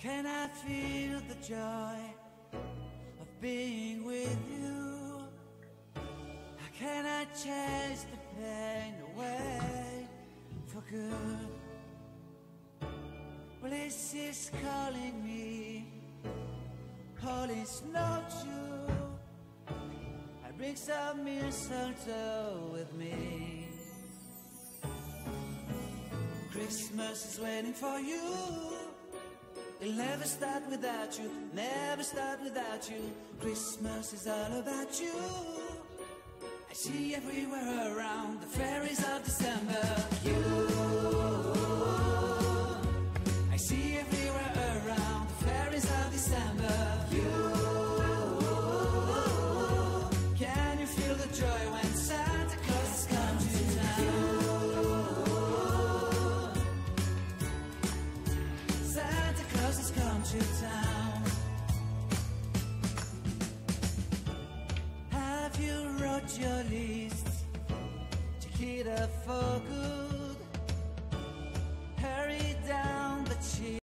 Can I feel the joy of being with you? How can I chase the pain away for good? Bliss is calling me, all is not true. I bring some mistletoe with me. Christmas is waiting for you. It'll never start without you, never start without you. Christmas is all about you. I see everywhere around the fairies of December. You, I see everywhere around the fairies of December. You, can you feel the joy when Santa Claus has come to town? Santa Claus has come to town. Have you wrote your list? Check it out for good?